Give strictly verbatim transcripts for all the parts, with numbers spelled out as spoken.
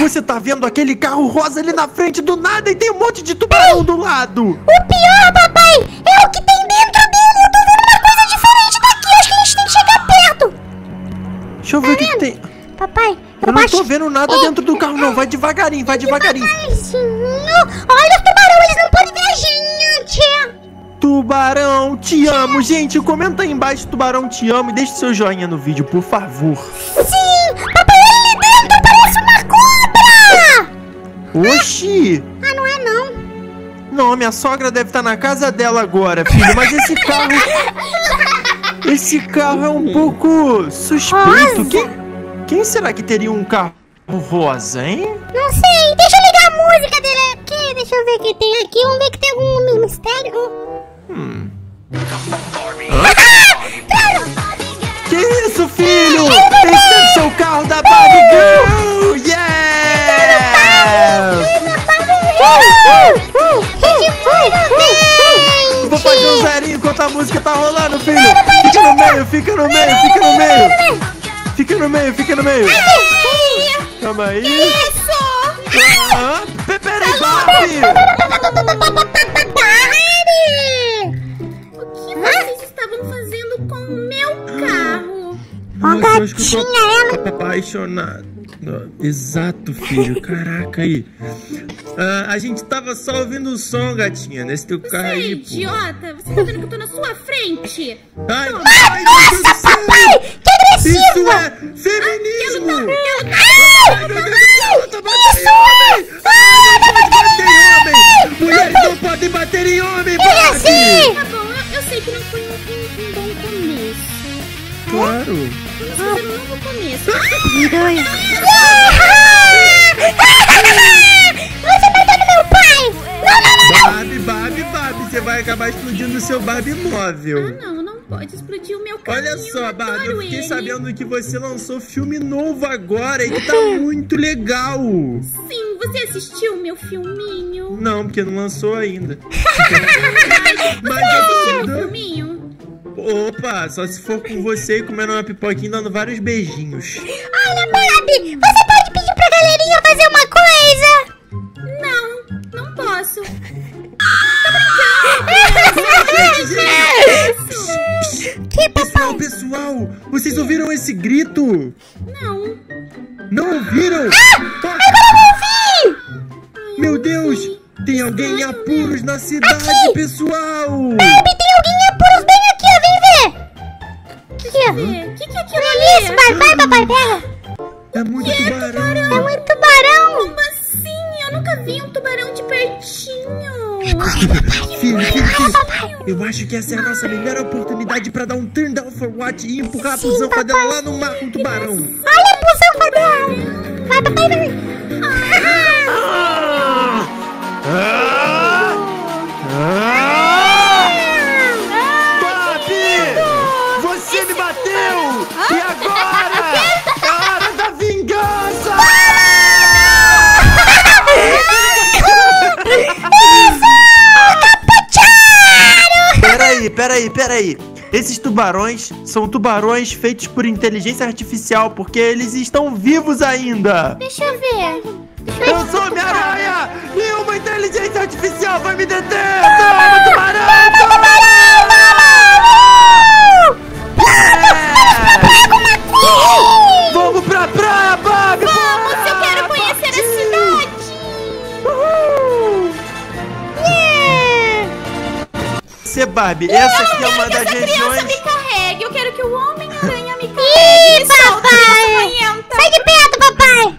Você tá vendo aquele carro rosa ali na frente do nada e tem um monte de tubarão Ei, do lado. O pior, papai, é o que tem dentro dele. Eu tô vendo uma coisa diferente daqui. Acho que a gente tem que chegar perto. Deixa eu ver tá o que, que tem. Papai, eu, eu não acho... tô vendo nada dentro do carro não. Vai devagarinho, vai devagarinho. Devagarzinho. Olha os tubarão, eles não podem ver a gente. Tubarão, te amo. Gente, comenta aí embaixo, tubarão, te amo. E deixe seu joinha no vídeo, por favor. Sim, papai, ali dentro parece uma cobra. Oxi. Ah, não é não. Não, minha sogra deve estar na casa dela agora, filho. Mas esse carro... esse carro é um pouco suspeito. Quem, quem será que teria um carro rosa, hein? Não sei. Deixa eu ligar a música dele aqui. Deixa eu ver o que tem aqui. Vamos ver que tem algum mistério. Hum. Que isso, filho? Esse deve ser o carro da Barbie Girl! Yeah! Vou fazer um zerinho enquanto a música tá rolando, filho. Fica no meio, fica no meio, fica no meio. Fica no meio, fica no meio. Calma aí. Isso! Ah, peraí, Barbie! Ó, gatinha, ela... apaixonado. Exato, filho. Caraca aí. Ah, a gente tava só ouvindo o som, gatinha, nesse teu carro aí, pô. Idiota, você tá vendo que eu tô na sua frente? Ai, Ai, ai, meu Deus do céu! papai, que agressivo! Isso é feminismo! Ai, meu Deus do céu, tá batendo em homem! Ai, não pode bater em homem! Mulheres não podem bater em homem, assim? Tá bom, eu, eu sei que não foi um, um, um bom começo. Claro! Vamos fazer um novo começo. Você bateu no meu pai! Não, não, não! Barbie, Barbie, Barbie, você vai acabar explodindo o seu Barbie móvel. Ah, não, não pode explodir o meu carrinho. Olha só, Barbie, eu fiquei ele. sabendo que você lançou filme novo agora e que tá muito legal. Sim, você assistiu o meu filminho? Não, porque não lançou ainda. Mas, Mas você assistiu eu... o filminho? Opa, só se for com você e comendo uma pipoquinha e dando vários beijinhos. Olha, Barbie, você pode pedir pra galerinha fazer uma coisa? Não, não posso. Que Pessoal, pessoal, vocês ouviram esse grito? Não. Não ouviram? Ah, agora eu ouvi! Meu Deus, tem alguém em apuros na cidade, aqui. pessoal! Barbie, tem alguém em apuros bem aqui, ó, vem ver! Aqui, ó. O que, que é aquilo Olha ali? isso, Barbie, vai, papai, pega! É muito Que tubarão! É muito tubarão! Como assim? Eu nunca vi um tubarão de pertinho. Filho, filho, filho, eu acho que essa é a nossa melhor oportunidade pra dar um turn down for what e empurrar a Sim, pusão papai. dela lá no mar com o tubarão. Olha a pusão pra dela! Vai, papai, vai! Ah! Ah! Barbie! Você me bateu! E agora? É hora da vingança! Peraí, peraí, peraí. Esses tubarões são tubarões feitos por inteligência artificial, porque eles estão vivos ainda. Deixa eu ver. Eu sou Homem-Aranha! Nenhuma inteligência artificial vai me deter! Toma, tubarão! Toma! É. Vamos pra praia, Barbie! Vamos, eu quero conhecer a cidade! Uhul! Yeah. Você, Barbie, essa aqui é uma das Essa criança regiões... me carregue, eu quero que o Homem-Aranha me carregue. Ih, papai! Sai de perto, papai!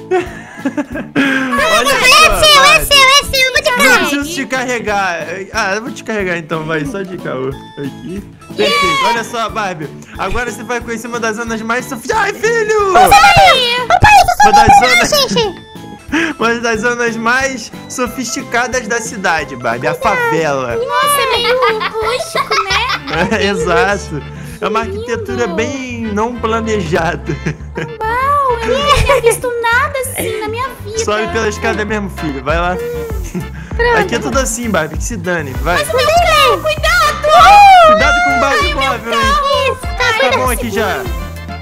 Olha É só, seu, é Barbie. seu, é seu, eu vou te Não carregar! preciso te carregar. Ah, eu vou te carregar então, vai, só de caô. Aqui. Perfeito. Olha só, Barbie. Agora você vai conhecer uma das zonas mais sofisticadas. Ai, filho! Papai, Uma das não, zonas... gente! Uma das zonas mais sofisticadas da cidade, Barbie. A favela. Nossa, é meio rústico, né? É, exato. É uma arquitetura bem não planejada. Uau, eu nunca tinha visto nada assim na minha vida. Sobe pela escada mesmo, filho. Vai lá. Aqui é tudo assim, Barbie. Que se dane. Vai. Meu carro, cuidado! Cuidado com o Barbie móvel, hein? Isso, tá, Tá bom aqui já.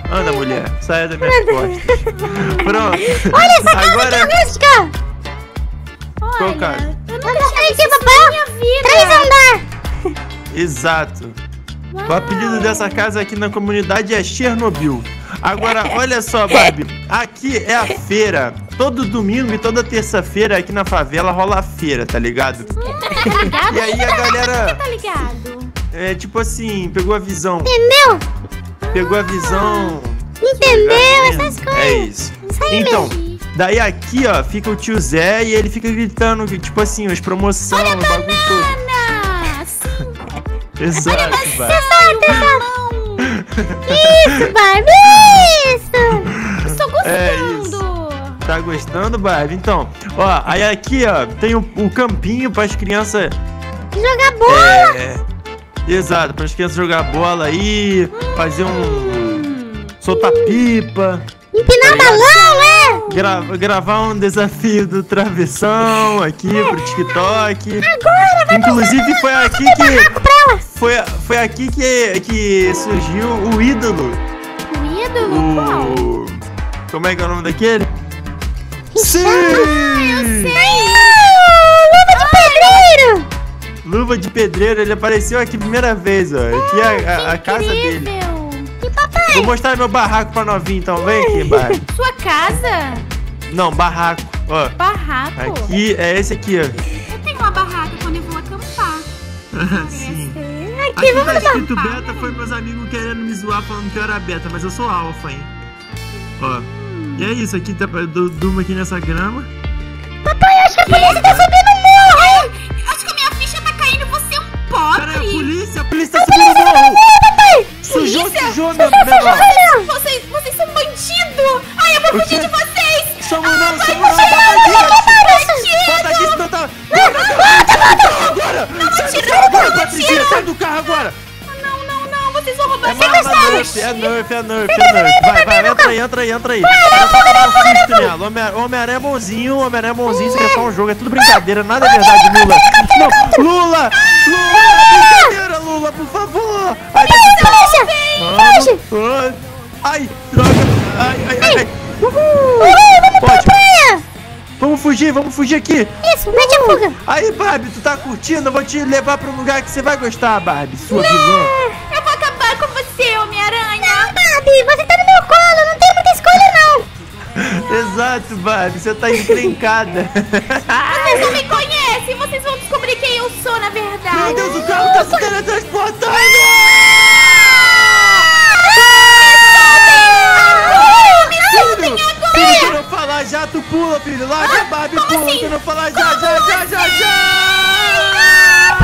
Anda, mulher. Saia das minhas costas. Pronto. Olha essa casa Agora... aqui, Mística. Qual casa? Eu nunca Anda tinha aí, visto isso papai. na minha vida. Três andar. Exato. O Uau. apelido dessa casa aqui na comunidade é Chernobyl. Agora, olha só, Barbie. Aqui é a feira. Todo domingo e toda terça-feira aqui na favela rola a feira, tá ligado? Tá ligado? E aí a galera, Tá ligado? é tipo assim, pegou a visão. Entendeu? Pegou a visão. Entendeu? Essas coisas. É isso. Isso aí Então, mesmo. daí aqui, ó, fica o tio Zé e ele fica gritando, tipo assim, as promoções, o bagulho todo. Ana, sim. Exato, Barbie. Exato, exato. Isso, Barbie, isso. Estou É gostando. Tá gostando, Barbie? Então, ó, aí aqui, ó, tem o, o campinho para as crianças. Jogar bola. É, exato, para as crianças jogar bola aí, fazer um. Soltar pipa, Empinar balão, é? gra- gravar um desafio do travessão aqui pro TikTok. Agora vai Inclusive foi aqui que. pra ela. Foi, foi aqui que, que surgiu o ídolo. O ídolo? Qual? O. Como é que é o nome daquele? Sim! Luva de pedreiro. Luva de pedreiro, ele apareceu aqui a primeira vez, ó. Aqui é a, a, a casa dele. Incrível. E papai? Vou mostrar meu barraco pra novinho, então. Vem aqui, Barbie. Sua casa? Não, barraco. Ó, Barraco? aqui é esse aqui, ó. Eu tenho uma barraca quando eu vou acampar. Sim. Aqui, Aqui vamos tá lá. escrito beta, foi meus amigos querendo me zoar falando que eu era beta, mas eu sou alfa, hein. Ó. E é isso, aqui tá, eu du- durmo aqui nessa grama. Papai, acho que a polícia tá subindo o morro. Acho que a minha ficha tá caindo, você é um Cara, é a pobre. polícia, a polícia tá subindo o morro! Papai. Sujou, Polícia? sujou, meu menor! Vocês, vocês são bandido. Ai, eu vou O fugir quê? de vocês. Somos não, somos não, bota aqui! Bota aqui, senão tá... Agora! Sai do carro agora, Patricinha, sai do carro agora! Não, não, não, vocês vão roubar É minha Nerf, casa. é Nerf, é Nerf, é Nerf. Vai, vai, entra aí, entra aí, entra aí. Era só pra dar um susto nela. Homem- Homem-Aranha é bonzinho, Homem-Aranha é bonzinho, isso aqui é só um jogo, é tudo brincadeira, nada é verdade, Lula. Não, Lula! Lula, brincadeira, Lula, por favor! Ai, Polícia. Foge. ai, ai, droga! Ai, ai, ai, ai. Uhul, vamos pra Pode. praia. Vamos fugir, vamos fugir aqui! Isso, mete a fuga. Aí, Barbie, tu tá curtindo? Eu vou te levar pra um lugar que você vai gostar, Barbie, sua vilã. Eu vou acabar com você, Homem-Aranha. Barbie, você tá no meu colo, não tem muita escolha não. Exato, Barbie, você tá encrencada. Vocês não me conhecem, vocês vão descobrir quem eu sou, na verdade. Meu Deus, o carro tá se teletransportando! Filho, filho, se eu não falar já, tu pula, filho. Larga a Barbie, pula. Se eu não falar já, já, já, já, já!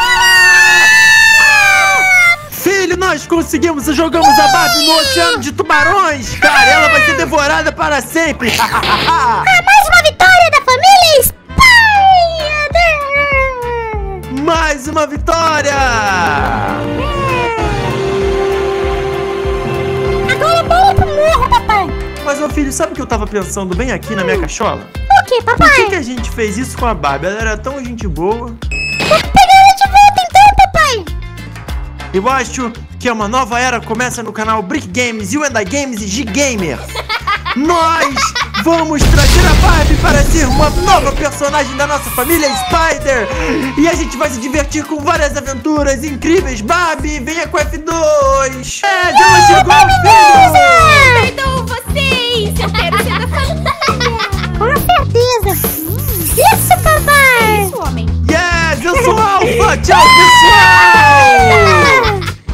Filho, nós conseguimos, jogamos a Barbie no oceano de tubarões! Cara, ela vai ser devorada para sempre! Ah, mais uma vitória da família Spider. Mais uma vitória! Agora bola pro morro, papai. Mas, meu filho, sabe o que eu tava pensando bem aqui na minha cachola? O que, Por papai? que, que a gente fez isso com a Barbie? Ela era tão gente boa. Vamos pegar ela de volta então, papai. Eu acho que é uma nova era começa no canal Brick Games, You and I Games e G-Gamer. Nós vamos trazer a Barbie para ser uma nova personagem da nossa família Spider. E a gente vai se divertir com várias aventuras incríveis. Barbie, venha com F dois. É, ela chegou, filho. Perdoo vocês, eu quero ser da família. Com certeza. Isso, papai. Isso, homem. Yes, eu sou Alpha. Tchau, pessoal.